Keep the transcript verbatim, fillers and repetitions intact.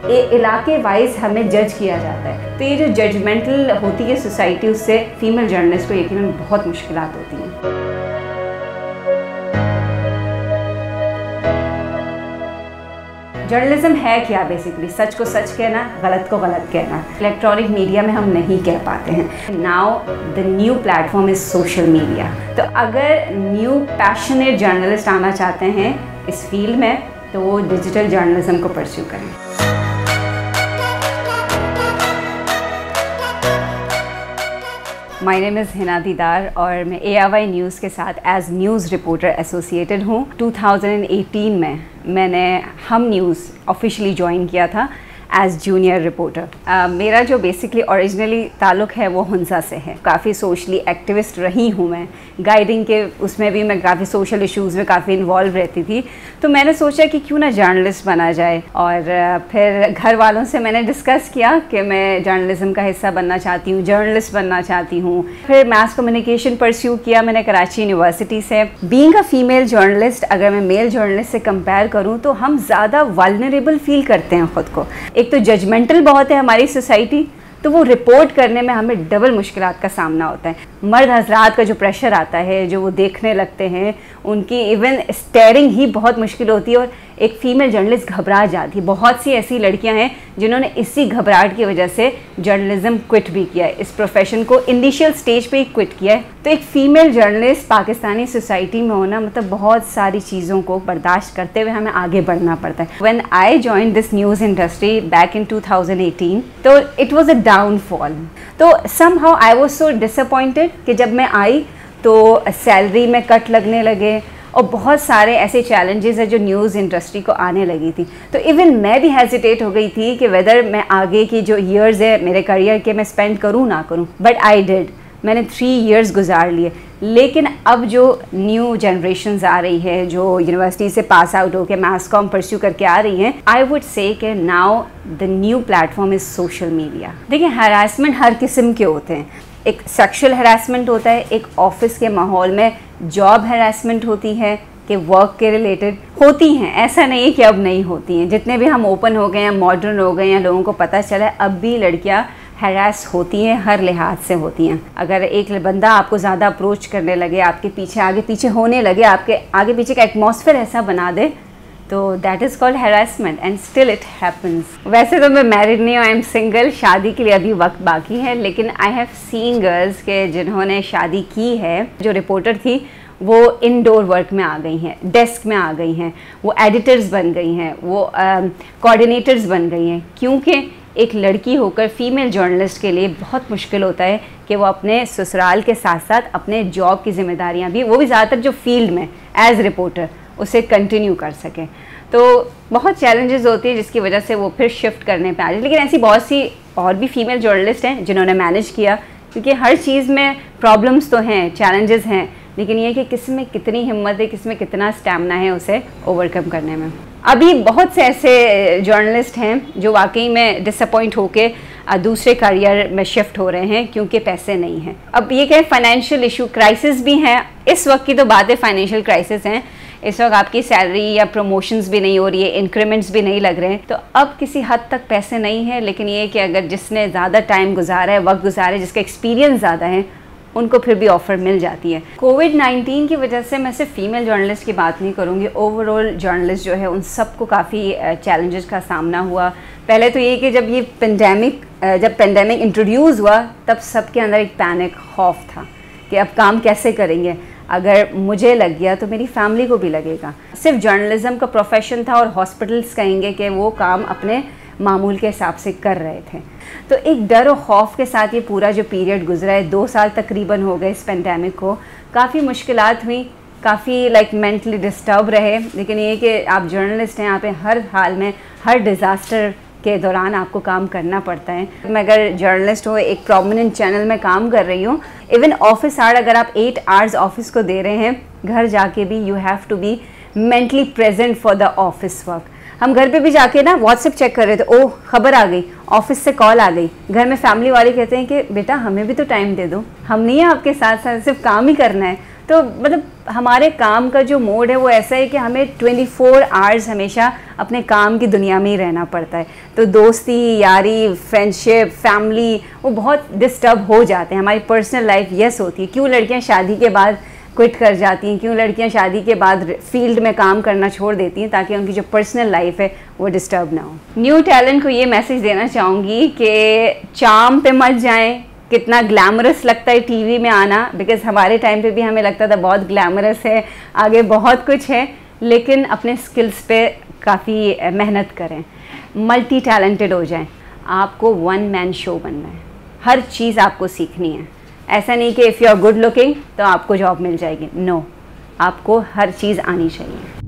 ये इलाके वाइज हमें जज किया जाता है। तो ये जो जजमेंटल होती है सोसाइटी, उससे फीमेल जर्नलिस्ट को यकीनन बहुत मुश्किलात होती हैं। जर्नलिज्म है क्या? बेसिकली सच को सच कहना, गलत को गलत कहना। इलेक्ट्रॉनिक मीडिया में हम नहीं कह पाते हैं। Now the new platform is social media. तो अगर न्यू पैशनेट जर्नलिस्ट आना चाहते हैं इस फील्ड में, तो वो डिजिटल जर्नलिज्म को परस्यू करें। My name is Hina Didar और मैं ए आर वाई न्यूज़ के साथ एज न्यूज़ रिपोर्टर एसोसिएटेड हूँ। टू थाउजेंड एटीन में मैंने हम न्यूज़ ऑफिशियली ज्वाइन किया था एज जूनियर रिपोर्टर। uh, मेरा जो बेसिकली ओरिजिनली ताल्लुक़ है वो हुंसा से है। काफ़ी सोशली एक्टिविस्ट रही हूँ मैं, गाइडिंग के उसमें भी मैं काफ़ी सोशल इश्यूज़ में काफ़ी इन्वॉल्व रहती थी। तो मैंने सोचा कि क्यों ना जर्नलिस्ट बना जाए, और uh, फिर घर वालों से मैंने डिस्कस किया कि मैं जर्नलिज्म का हिस्सा बनना चाहती हूँ, जर्नलिस्ट बनना चाहती हूँ। फिर मास कम्युनिकेशन परस्यू किया मैंने कराची यूनिवर्सिटी से। बीइंग अ फीमेल जर्नलिस्ट, अगर मैं मेल जर्नलिस्ट से कंपेयर करूँ तो हम ज़्यादा वल्नरेबल फील करते हैं ख़ुद को। एक तो जजमेंटल बहुत है हमारी सोसाइटी, तो वो रिपोर्ट करने में हमें डबल मुश्किलात का सामना होता है। मर्द हजरात का जो प्रेशर आता है, जो वो देखने लगते हैं, उनकी इवन स्टेयरिंग ही बहुत मुश्किल होती है और एक फ़ीमेल जर्नलिस्ट घबरा जाती है। बहुत सी ऐसी लड़कियां हैं जिन्होंने इसी घबराहट की वजह से जर्नलिज्म क्विट भी किया है, इस प्रोफेशन को इनिशियल स्टेज पे ही क्विट किया है। तो एक फ़ीमेल जर्नलिस्ट पाकिस्तानी सोसाइटी में होना मतलब बहुत सारी चीज़ों को बर्दाश्त करते हुए हमें आगे बढ़ना पड़ता है। When I join this news industry back in two thousand eighteen, तो इट वॉज अ डाउनफॉल। तो somehow I was so disappointed कि जब मैं आई तो सैलरी में कट लगने लगे और बहुत सारे ऐसे चैलेंजेस है जो न्यूज़ इंडस्ट्री को आने लगी थी। तो इवन मैं भी हेजिटेट हो गई थी कि वेदर मैं आगे की जो ईयर्स है मेरे करियर के मैं स्पेंड करूँ ना करूँ, बट आई डिड। मैंने थ्री इयर्स गुजार लिए। लेकिन अब जो न्यू जनरेशन्स आ रही है, जो यूनिवर्सिटी से पास आउट होकर मास कॉम परस्यू करके आ रही हैं, आई वुड से कि now the new platform is social media. देखिए, हरासमेंट हर किस्म के होते हैं। एक सेक्शुअल हरासमेंट होता है, एक ऑफिस के माहौल में जॉब हरासमेंट होती है कि वर्क के रिलेटेड होती हैं। ऐसा नहीं है कि अब नहीं होती हैं। जितने भी हम ओपन हो गए हैं, मॉडर्न हो गए हैं, लोगों को पता चला है, अब भी लड़कियां हरास होती हैं, हर लिहाज से होती हैं। अगर एक बंदा आपको ज़्यादा अप्रोच करने लगे, आपके पीछे आगे पीछे होने लगे, आपके आगे पीछे का एटमॉस्फेयर ऐसा बना दे, तो that is called harassment and still it happens. वैसे तो मैं मैरिड नहीं हूँ, आई एम सिंगल। शादी के लिए अभी वक्त बाकी है, लेकिन आई हैव सीन गर्ल्स के जिन्होंने शादी की है, जो रिपोर्टर थी वो इनडोर वर्क में आ गई हैं, डेस्क में आ गई हैं, वो एडिटर्स बन गई हैं, वो कोऑर्डिनेटर्स बन गई हैं। क्योंकि एक लड़की होकर फीमेल जर्नलिस्ट के लिए बहुत मुश्किल होता है कि वो अपने ससुराल के साथ साथ अपने जॉब की जिम्मेदारियां भी, वो भी ज़्यादातर जो फील्ड में एज रिपोर्टर, उसे कंटिन्यू कर सकें। तो बहुत चैलेंजेस होती है जिसकी वजह से वो फिर शिफ्ट करने पे आ जाए। लेकिन ऐसी बहुत सी और भी फीमेल जर्नलिस्ट हैं जिन्होंने मैनेज किया, क्योंकि हर चीज़ में प्रॉब्लम्स तो हैं, चैलेंजेस हैं, लेकिन ये कि किस में कितनी हिम्मत है, किस में कितना स्टैमिना है उसे ओवरकम करने में। अभी बहुत से ऐसे जर्नलिस्ट हैं जो वाकई में डिसअपॉइंट होके दूसरे करियर में शिफ्ट हो रहे हैं क्योंकि पैसे नहीं हैं। अब ये कहें फाइनेंशियल इशू, क्राइसिस भी हैं। इस वक्त की तो बात है, फाइनेंशियल क्राइसिस हैं। इस वक्त आपकी सैलरी या प्रमोशंस भी नहीं हो रही है, इंक्रीमेंट्स भी नहीं लग रहे हैं। तो अब किसी हद तक पैसे नहीं है, लेकिन ये कि अगर जिसने ज़्यादा टाइम गुजारा है, वक्त गुजारा है, जिसका एक्सपीरियंस ज़्यादा है, उनको फिर भी ऑफ़र मिल जाती है। कोविड नाइन्टीन की वजह से मैं सिर्फ फीमेल जर्नलिस्ट की बात नहीं करूँगी, ओवरऑल जर्नलिस्ट जो है उन सबको काफ़ी चैलेंजेस का सामना हुआ। पहले तो ये कि जब ये पेंडेमिक जब पेंडेमिक इंट्रोड्यूस हुआ, तब सबके अंदर एक पैनिक, खौफ था कि अब काम कैसे करेंगे, अगर मुझे लग गया तो मेरी फैमिली को भी लगेगा। सिर्फ जर्नलिज्म का प्रोफेशन था और हॉस्पिटल्स कहेंगे कि वो काम अपने मामूल के हिसाब से कर रहे थे। तो एक डर और खौफ के साथ ये पूरा जो पीरियड गुजरा है, दो साल तकरीबन हो गए इस पेंडेमिक को, काफ़ी मुश्किलात हुई, काफ़ी लाइक मेंटली डिस्टर्ब रहे। लेकिन ये कि आप जर्नलिस्ट हैं, यहाँ पे हर हाल में, हर डिज़ास्टर के दौरान आपको काम करना पड़ता है। मैं अगर जर्नलिस्ट हो, एक प्रोमिनेंट चैनल में काम कर रही हूँ, इवन ऑफिस आवर अगर आप एट आवर्स ऑफिस को दे रहे हैं, घर जाके भी you have to be mentally present for the office work. हम घर पे भी जाके ना व्हाट्सएप चेक कर रहे थे, ओह खबर आ गई, ऑफिस से कॉल आ गई। घर में फैमिली वाले कहते हैं कि बेटा हमें भी तो टाइम दे दो, हम नहीं है आपके साथ साथ, सिर्फ काम ही करना है। तो मतलब हमारे काम का जो मोड है वो ऐसा है कि हमें ट्वेंटी फोर आवर्स हमेशा अपने काम की दुनिया में ही रहना पड़ता है। तो दोस्ती, यारी, फ्रेंडशिप, फैमिली वो बहुत डिस्टर्ब हो जाते हैं। हमारी पर्सनल लाइफ यस होती है। क्यों लड़कियां शादी के बाद क्विट कर जाती हैं, क्यों लड़कियां शादी के बाद फील्ड में काम करना छोड़ देती हैं, ताकि उनकी जो पर्सनल लाइफ है वो डिस्टर्ब ना हो। न्यू टैलेंट को ये मैसेज देना चाहूँगी कि चार्म पे मत जाएं। कितना ग्लैमरस लगता है टीवी में आना, बिकॉज हमारे टाइम पे भी हमें लगता था बहुत ग्लैमरस है, आगे बहुत कुछ है, लेकिन अपने स्किल्स पे काफ़ी मेहनत करें, मल्टी टैलेंटेड हो जाएं। आपको वन मैन शो बनना है, हर चीज़ आपको सीखनी है। ऐसा नहीं कि if you are good looking तो आपको जॉब मिल जाएगी, नो, आपको हर चीज़ आनी चाहिए।